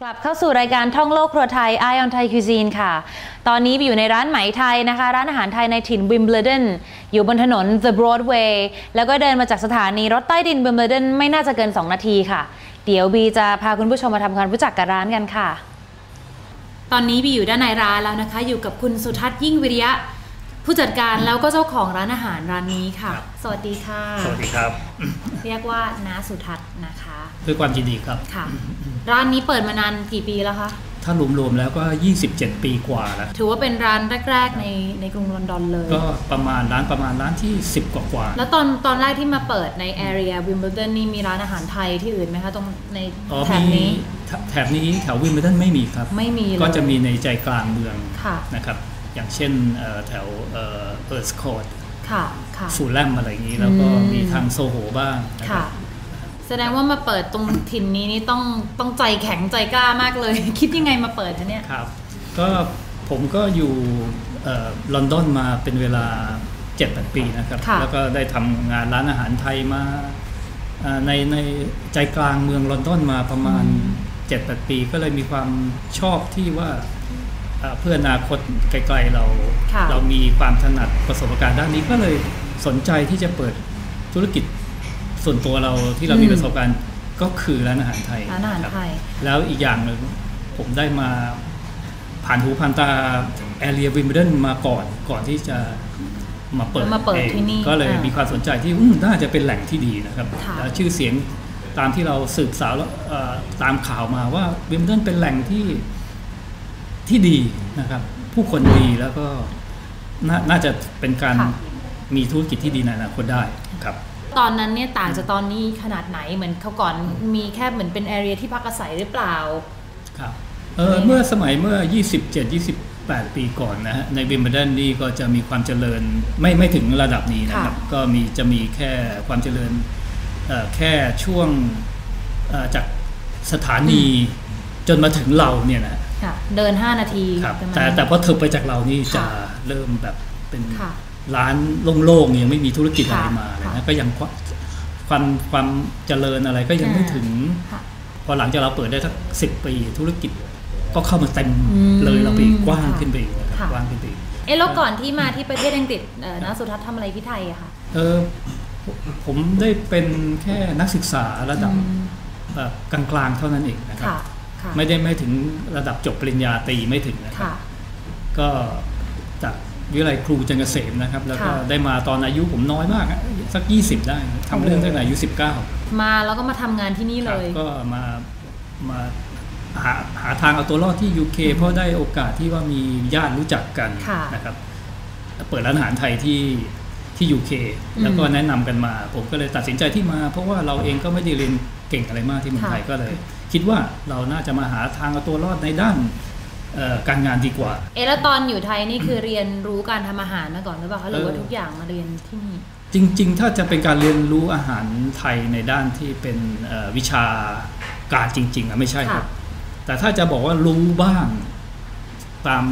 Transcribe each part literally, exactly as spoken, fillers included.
กลับเข้าสู่รายการท่องโลกครัวไทย Eye on Thai Cuisine ค่ะตอนนี้อยู่ในร้านไหมไทยนะคะร้านอาหารไทยในถิ่นวิมเบิลดันอยู่บนถนน The Broadway แล้วก็เดินมาจากสถานีรถใต้ดินวิมเบิลดันไม่น่าจะเกินสองนาทีค่ะเดี๋ยวบีจะพาคุณผู้ชมมาทำความรู้จักกับร้านกันค่ะตอนนี้บีอยู่ด้านในร้านแล้วนะคะอยู่กับคุณสุทัศน์ยิ่งวิริยะผู้จัดการแล้วก็เจ้าของร้านอาหารร้านนี้ค่ะสวัสดีค่ะสวัสดีครับเรียกว่าน้าสุทัศน์นะคะด้วยความยินดีครับค่ะร้านนี้เปิดมานานกี่ปีแล้วคะถ้ารวมๆแล้วก็ยี่สิบเจ็ดปีกว่าแล้วถือว่าเป็นร้านแรกๆในในกรุงลอนดอนเลยก็ประมาณร้านประมาณร้านที่สิบกว่าๆแล้วตอนตอนแรกที่มาเปิดใน area Wimbledon นี่มีร้านอาหารไทยที่อื่นไหมคะตรงในแถบนี้แถบนี้แถว Wimbledon ไม่มีครับไม่มีก็จะมีในใจกลางเมืองนะครับอย่างเช่นแถวเอิร์ธคอร์ทฟูลแลมอะไรอย่างนี้แล้วก็มีทางโซโหบ้างแสดงว่ามาเปิดตรงถิ่นนี้นี่ต้องต้องใจแข็งใจกล้ามากเลยคิดยังไงมาเปิดคะเนี่ยครับก็ผมก็อยู่ลอนดอนมาเป็นเวลา เจ็ดแปด ปีนะครับแล้วก็ได้ทำงานร้านอาหารไทยมาในในใจกลางเมืองลอนดอนมาประมาณ เจ็ดแปด ปีก็เลยมีความชอบที่ว่าเพื่ออนาคตไกลๆเราเรามีความถนัดประสบการณ์ด้านนี้ก็เลยสนใจที่จะเปิดธุรกิจส่วนตัวเราที่เรามีประสบการณ์ก็คือร้านอาหารไทยร้านอาหารไทยแล้วอีกอย่างหนึ่งผมได้มาผ่านหูผ่านตาแอเรียวิมเบิลดันมาก่อนก่อนที่จะมาเปิดมาเปิดที่นี่ก็เลยมีความสนใจที่น่าจะเป็นแหล่งที่ดีนะครับแล้วชื่อเสียงตามที่เราสืบสาวตามข่าวมาว่าวิมเบิลดันเป็นแหล่งที่ที่ดีนะครับผู้คนดีแล้วก็น่าจะเป็นการมีธุรกิจที่ดีในอนาคตได้ครับตอนนั้นเนี่ยต่างจากตอนนี้ขนาดไหนเหมือนเขาก่อนมีแค่เหมือนเป็นแอเรียที่พักอาศัยหรือเปล่าครับเออเมื่อสมัยเมื่อยี่สิบเจ็ด ยี่สิบแปด ปีก่อนนะฮะในวิมเบิลดันนี่ก็จะมีความเจริญไม่ไม่ถึงระดับนี้นะครับก็มีจะมีแค่ความเจริญแค่ช่วงจากสถานีจนมาถึงเราเนี่ยนะเดินห้านาทีแต่แต่พอถึงไปจากเรานี่จะเริ่มแบบเป็นร้านโล่งๆยังไม่มีธุรกิจอะไรมาเลยนะก็ยังความความเจริญอะไรก็ยังไม่ถึงพอหลังจากเราเปิดได้สักสิบปีธุรกิจก็เข้ามาเต็มเลยเราไปกว้างขึ้นไปกว้างขึ้นไปเอ๊ะแล้วก่อนที่มาที่ประเทศอังกฤษน้าสุทัศน์ทำอะไรที่ไทยอะคะเออผมได้เป็นแค่นักศึกษาระดับแบบกลางๆเท่านั้นเองนะครับไม่ได้ไม่ถึงระดับจบปริญญาตรีไม่ถึงนะครับก็จากวิทยาลัยครูจันทร์เกษมนะครับแล้วก็ได้มาตอนอายุผมน้อยมากสักยี่สิบได้ทำเรื่องตั้งแต่อายุสิบเก้ามาแล้วก็มาทำงานที่นี่เลยก็มามาหาหาทางเอาตัวรอดที่ ยู เค เพราะได้โอกาสที่ว่ามีญาติรู้จักกันนะครับเปิดร้านอาหารไทยที่ที่ ยู เค แล้วก็แนะนำกันมาผมก็เลยตัดสินใจที่มาเพราะว่าเราเองก็ไม่ได้เรียนเก่งอะไรมากที่เมืองไทยก็เลยคิดว่าเราน่าจะมาหาทางเอาตัวรอดในด้านการงานดีกว่าเออแล้วตอนอยู่ไทยนี่คือเรียนรู้การทำอาหารมาก่อนหรือเปล่าหรือว่าทุกอย่างมาเรียนที่นี่จริงๆถ้าจะเป็นการเรียนรู้อาหารไทยในด้านที่เป็นวิชาการจริงๆอะไม่ใช่ครับแต่ถ้าจะบอกว่ารู้บ้างตาม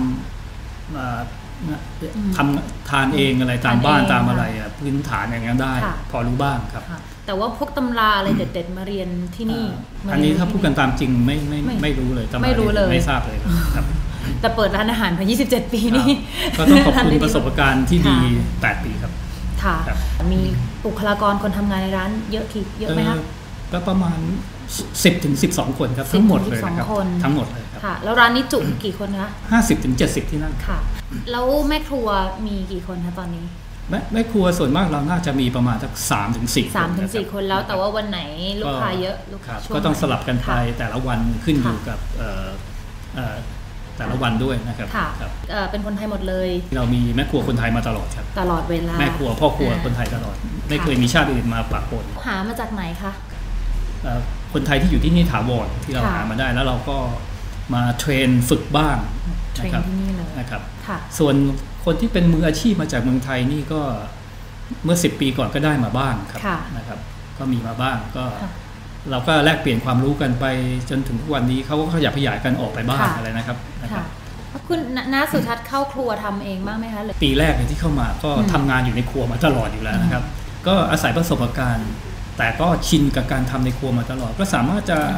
ทำทานเองอะไรตามบ้านตามอะไรพื้นฐานอย่างนั้นได้พอรู้บ้างครับแต่ว่าพวกตำราอะไรเด็ดๆมาเรียนที่นี่อันนี้ถ้าพูดกันตามจริงไม่ไม่ไม่รู้เลยไม่รู้เลยไม่ทราบเลยครับแต่เปิดร้านอาหารมายี่สิบเจ็ดปีนี่ก็ต้องขอบคุณประสบการณ์ที่ดีแปดปีครับค่ะมีบุคลากรคนทำงานในร้านเยอะกี่เยอะไหมคะก็ประมาณสิบถึงสิบสองคนครับทั้งหมดเลยนะครับทั้งหมดเลยครับค่ะแล้วร้านนี้จุกี่คนคะห้าสิบถึงเจ็ดสิบที่นั่งค่ะแล้วแม่ครัวมีกี่คนคะตอนนี้แม่แม่ครัวส่วนมากเราน่าจะมีประมาณสักสามถึงสี่สามถึงสี่คนแล้วแต่ว่าวันไหนลูกค้าเยอะลูกค้าก็ต้องสลับกันไปแต่ละวันขึ้นอยู่กับแต่ละวันด้วยนะครับเป็นคนไทยหมดเลยเรามีแม่ครัวคนไทยมาตลอดครับตลอดเวลาแม่ครัวพ่อครัวคนไทยตลอดไม่เคยมีชาติอื่นมาปะปนหามาจากไหนคะคนไทยที่อยู่ที่นี่ถาวรที่เราหามาได้แล้วเราก็มาเทรนฝึกบ้างนะครับนะครับส่วนคนที่เป็นมืออาชีพมาจากเมืองไทยนี่ก็เมื่อสิบปีก่อนก็ได้มาบ้างครับนะครับก็มีมาบ้างก็เราก็แลกเปลี่ยนความรู้กันไปจนถึงทุกวันนี้เขาก็ขยับขยายกันออกไปบ้างอะไรนะครับนะครับคุณน้าสุทัศน์เข้าครัวทำเองบ้างไหมคะปีแรกที่เข้ามาก็ทำงานอยู่ในครัวมาตลอดอยู่แล้วนะครับก็อาศัยประสบการณ์แต่ก็ชินกับการทำในครัวมาตลอดก็สามารถจะ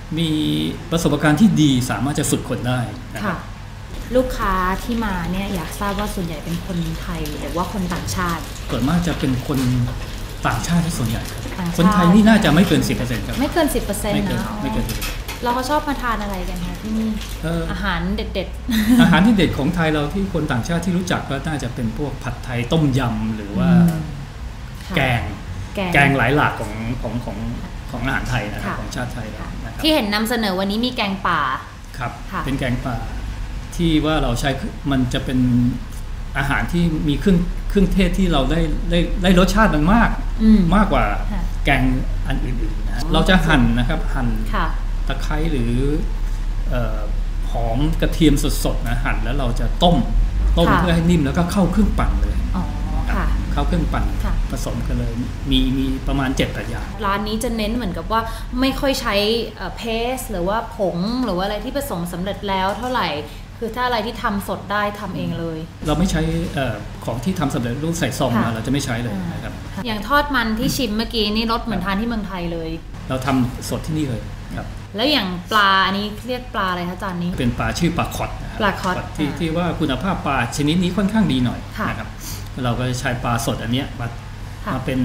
มีประสบการณ์ที่ดีสามารถจะฝึกคนได้ค่ะลูกค้าที่มาเนี่ยอยากทราบว่าส่วนใหญ่เป็นคนไทยหรือว่าคนต่างชาติส่วนมากจะเป็นคนต่างชาติที่ส่วนใหญ่คนไทยนี่น่าจะไม่เกิน สิบเปอร์เซ็นต์ ครับไม่เกิน สิบเปอร์เซ็นต์ นะไม่เกินเราก็ชอบมาทานอะไรกันคะที่นี่อาหารเด็ดๆอาหารที่เด็ดของไทยเราที่คนต่างชาติที่รู้จักก็น่าจะเป็นพวกผัดไทยต้มยำหรือว่าแกงแกงหลายหลากของของของของอาหารไทยนะครับของชาติไทยนะครับที่เห็นนำเสนอวันนี้มีแกงป่าครับเป็นแกงป่าที่ว่าเราใช้มันจะเป็นอาหารที่มีเครื่องเครื่องเทศที่เราได้ได้ได้รสชาติมันมากมากกว่าแกงอันอื่นๆนะเราจะหั่นนะครับหั่นตะไคร้หรือหอมกระเทียมสดๆนะหั่นแล้วเราจะต้มต้มเพื่อให้นิ่มแล้วก็เข้าเครื่องปั่นเลยเข้าเครื่องปั่นผสมกันเลยมีมีประมาณเจ็ดอย่างร้านนี้จะเน้นเหมือนกับว่าไม่ค่อยใช้เพสหรือว่าผงหรือว่าอะไรที่ผสมสำเร็จแล้วเท่าไหร่คือถ้าอะไรที่ทำสดได้ทำเองเลยเราไม่ใช้ของที่ทำสำเร็จรูปใส่ซองมาเราจะไม่ใช้เลยนะครับอย่างทอดมันที่ชิมเมื่อกี้นี่รสเหมือนทานที่เมืองไทยเลยเราทำสดที่นี่เลยครับแล้วอย่างปลาอันนี้เรียกปลาอะไรคะจานนี้เป็นปลาชื่อปลาคอดปลาคอดที่ที่ว่าคุณภาพปลาชนิดนี้ค่อนข้างดีหน่อยนะครับเราก็ใช้ปลาสดอันนี้มามาเป็น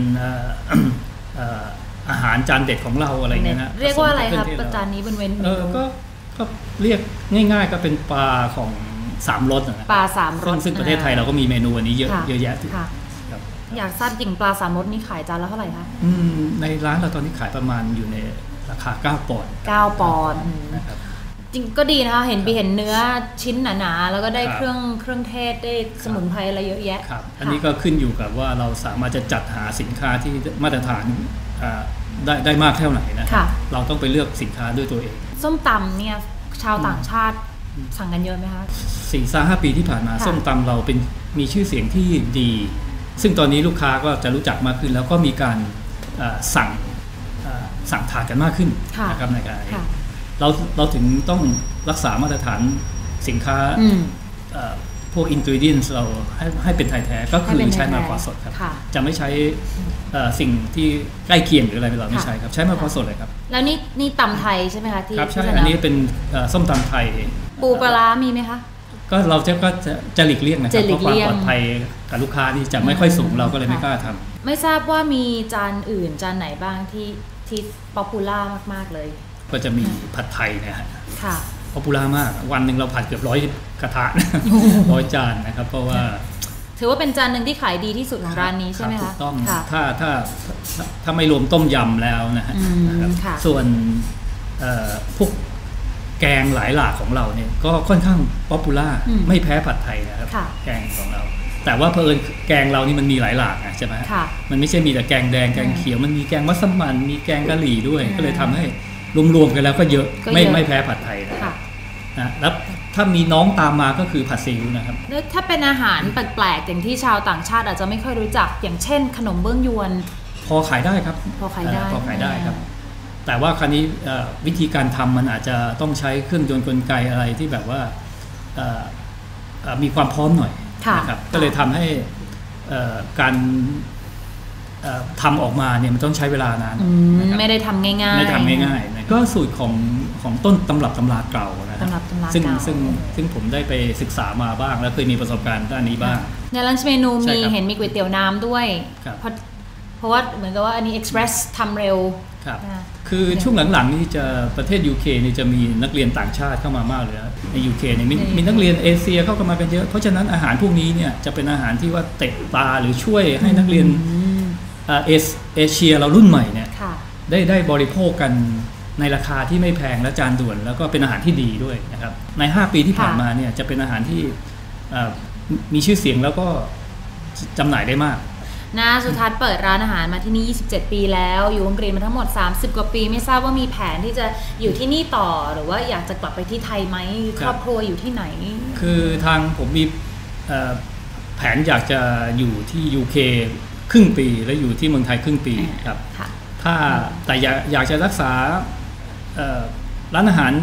อาหารจานเด็ดของเราอะไรเงี้ยนะเรียกว่าอะไรครับจานนี้บนเวนเออก็ก็เรียกง่ายๆก็เป็นปลาของสามรสนะปลาสามรสซึ่งประเทศไทยเราก็มีเมนูอันนี้เยอะเยอะแยะอยากทราบจริงปลาสามรสนี่ขายจานละเท่าไหร่คะในร้านเราตอนนี้ขายประมาณอยู่ในราคาเก้าปอนด์เก้าปอนด์จริงก็ดีนะคะเห็นบีเห็นเนื้อชิ้นหนาๆแล้วก็ได้เครื่องเครื่องเทศได้สมุนไพรอะไรเยอะแยะครับอันนี้ก็ขึ้นอยู่กับว่าเราสามารถจะจัดหาสินค้าที่มาตรฐานได้ได้มากเท่าไหร่นะเราต้องไปเลือกสินค้าด้วยตัวเองส้มตำเนี่ยชาวต่างชาติสั่งกันเยอะไหมคะสี่สห้าปีที่ผ่านมาส้มตำเราเป็นมีชื่อเสียงที่ดีซึ่งตอนนี้ลูกค้าก็จะรู้จักมากขึ้นแล้วก็มีการสั่งสั่งทานกันมากขึ้นนะครับในการเราเราถึงต้องรักษามาตรฐานสินค้าพวกอินกรีเดียนส์เราให้ให้เป็นไทยแท้ก็คือใช้มะพร้าวสดครับจะไม่ใช้สิ่งที่ใกล้เคียงหรืออะไรเราไม่ใช้ครับใช้มะพร้าวสดเลยครับแล้วนี่นี่ตำไทยใช่ไหมคะที่ครับใช่อันนี้เป็นส้มตำไทยปูปลามีไหมคะก็เราจะก็จะจะหลีกเลี่ยงนะครับเพราะความปลอดภัยกับลูกค้าที่จะไม่ค่อยสูงเราก็เลยไม่กล้าทำไม่ทราบว่ามีจานอื่นจานไหนบ้างที่ที่ป๊อปปูล่ามากๆเลยก็จะมีผัดไทยนะฮะค่ะป๊อปปูล่ามากวันหนึ่งเราผัดเกือบร้อยกระทะร้อยจานนะครับเพราะว่าถือว่าเป็นจานหนึ่งที่ขายดีที่สุดของร้านนี้ใช่ไหมคะถูกต้องถ้าถ้าถ้าไม่รวมต้มยำแล้วนะฮะส่วนพวกแกงหลายหลากของเราเนี่ยก็ค่อนข้างป๊อปปูล่าไม่แพ้ผัดไทยนะครับแกงของเราแต่ว่าเพิ่นแกงเรานี่มันมีหลายหลากนะใช่ไหมมันไม่ใช่มีแต่แกงแดงแกงเขียวมันมีแกงมัสมั่นมีแกงกะหรี่ด้วยก็เลยทำให้รวมๆกันแล้วก็เยอะไม่ไม่แพ้ผัดไทยนะครับนะแล้วถ้ามีน้องตามมาก็คือผัดซีอิ๊วนะครับแล้วถ้าเป็นอาหารแปลกๆอย่างที่ชาวต่างชาติอาจจะไม่ค่อยรู้จักอย่างเช่นขนมเบื้องยวนพอขายได้ครับพอขายได้พอขายได้ครับแต่ว่าคราวนี้วิธีการทำมันอาจจะต้องใช้เครื่องยนต์กลไกอะไรที่แบบว่ามีความพร้อมหน่อยนะครับก็เลยทำให้การทำออกมาเนี่ยมันต้องใช้เวลานานไม่ได้ทำง่ายๆไม่ทำง่ายๆนะก็สูตรของของต้นตำรับตำราเก่านะครับซึ่งซึ่งซึ่งผมได้ไปศึกษามาบ้างแล้วเคยมีประสบการณ์ด้านนี้บ้างในร้านเมนูมีเห็นมีก๋วยเตี๋ยวน้ำด้วยเพราะเพราะว่าเหมือนกับว่าอันนี้เอ็กซ์เพรสทำเร็วครับคือช่วงหลังๆนี่จะประเทศ ยู เค นี่จะมีนักเรียนต่างชาติเข้ามามากเลยใน ยู เค เนี่ยมีมีนักเรียนเอเชียเข้ามากันเยอะเพราะฉะนั้นอาหารพวกนี้เนี่ยจะเป็นอาหารที่ว่าเตะตาหรือช่วยให้นักเรียนเอเชียเรารุ่นใหม่เนี่ยได้ได้บริโภคกันในราคาที่ไม่แพงและจานด่วนแล้วก็เป็นอาหารที่ดีด้วยนะครับในห้าปีที่ผ่านมาเนี่ยจะเป็นอาหารที่มีชื่อเสียงแล้วก็จำหน่ายได้มากนะสุทัศน์เปิดร้านอาหารมาที่นี่ยี่สิบเจ็ดปีแล้วอยู่อังกฤษมาทั้งหมดสามสิบกว่าปีไม่ทราบว่ามีแผนที่จะอยู่ที่นี่ต่อหรือว่าอยากจะกลับไปที่ไทยไหมครอบครัวอยู่ที่ไหนคือทางผมมีแผนอยากจะอยู่ที่ ยู เค ครึ่งปีและอยู่ที่เมืองไทยครึ่งปีครับถ้าแต่อยากอยากจะรักษาร้านอาหาร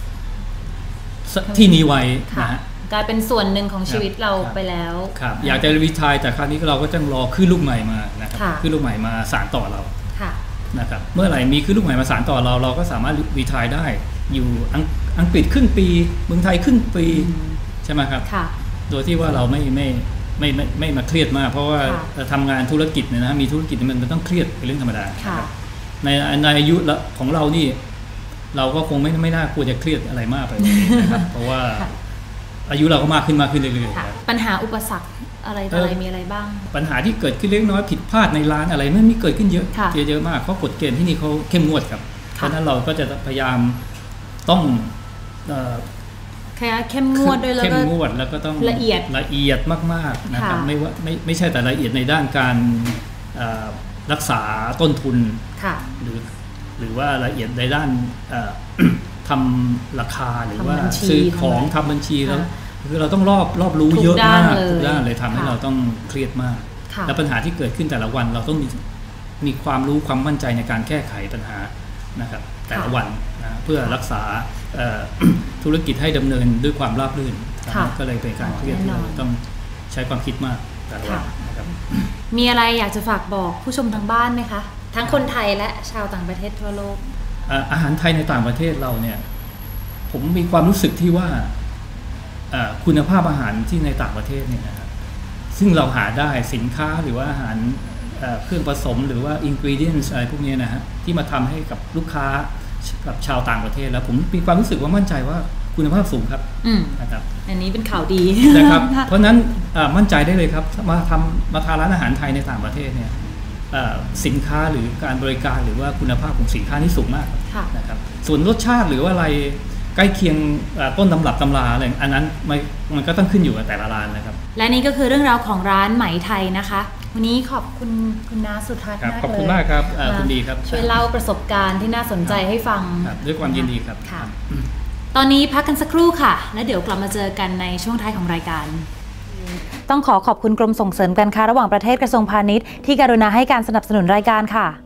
ที่นี้ไว้นะฮะกลายเป็นส่วนหนึ่งของชีวิตเราไปแล้วครับอยากจะรีไทร์แต่คราวนี้เราก็ต้องรอขึ้นลูกใหม่มานะครับขึ้นลูกใหม่มาสานต่อเรานะครับเมื่อไหร่มีคือลูกใหม่มาสานต่อเราเราก็สามารถรีไทร์ได้อยู่อังกฤษครึ่งปีเมืองไทยครึ่งปีใช่ไหมครับโดยที่ว่าเราไม่ไม่ไม่ไม่ไม่มาเครียดมากเพราะว่าทำงานธุรกิจเนี่ยนะมีธุรกิจมันมันต้องเครียดเป็นเรื่องธรรมดาในในอายุของเรานี่เราก็คงไม่ไม่น่าควรจะเครียดอะไรมากไปนะครับเพราะว่าอายุเราก็มากขึ้นมากขึ้นเรื่อยๆปัญหาอุปสรรคอะไรอะไรมีอะไรบ้างปัญหาที่เกิดขึ้นเล็กน้อยผิดพลาดในร้านอะไรไม่มีเกิดขึ้นเยอะเยอะมากเพราะกฎเกณฑ์ที่นี่เขาเข้มงวดครับเพราะนั้นเราก็จะพยายามต้องเข้มงวดด้วยแล้วก็เข้มงวดแล้วก็ต้องละเอียดละเอียดมากๆนะครับไม่ว่าไม่ไม่ใช่แต่ละเอียดในด้านการรักษาต้นทุนหรือหรือว่าละเอียดในด้านทำราคาหรือว่าซื้อของทำบัญชีแล้วคือเราต้องรอบรอบรู้เยอะมากทุกด้านเลยทำให้เราต้องเครียดมากและปัญหาที่เกิดขึ้นแต่ละวันเราต้องมีมีความรู้ความมั่นใจในการแก้ไขปัญหานะครับแต่ละวันนะเพื่อรักษาธุรกิจให้ดำเนินด้วยความราบรื่นก็เลยเป็นการเครียดที่เราต้องใช้ความคิดมากแต่ละวันนะครับมีอะไรอยากจะฝากบอกผู้ชมทางบ้านไหมคะทั้งคนไทยและชาวต่างประเทศทั่วโลกอาหารไทยในต่างประเทศเราเนี่ยผมมีความรู้สึกที่ว่าคุณภาพอาหารที่ในต่างประเทศเนี่ยนะครับซึ่งเราหาได้สินค้าหรือว่าอาหารเครื่องผสมหรือว่าอินกรีเดียนอะไรพวกนี้นะฮะที่มาทำให้กับลูกค้ากับชาวต่างประเทศแล้วผมมีความรู้สึกว่ามั่นใจว่าคุณภาพสูงครับนะครับอันนี้เป็นข่าวดีนะครับเพราะนั้นมั่นใจได้เลยครับมาทำมาทานร้านอาหารไทยในต่างประเทศเนี่ยสินค้าหรือการบริการหรือว่าคุณภาพของสินค้านี่สูงมากนะครับส่วนรสชาติหรือว่าอะไรใกล้เคียงต้นตำรับตำราอะไรอันนั้นมันก็ต้องขึ้นอยู่กับแต่ละร้านนะครับและนี่ก็คือเรื่องราวของร้านไหมไทยนะคะวันนี้ขอบคุณคุณน้าสุทัศน์มากเลยขอบคุณมากครับคุณดีครับช่วยเล่าประสบการณ์ที่น่าสนใจให้ฟังด้วยความยินดีครับตอนนี้พักกันสักครู่ค่ะแล้วเดี๋ยวกลับมาเจอกันในช่วงท้ายของรายการต้องขอขอบคุณกรมส่งเสริมการค้าระหว่างประเทศกระทรวงพาณิชย์ที่กรุณาให้การสนับสนุนรายการค่ะ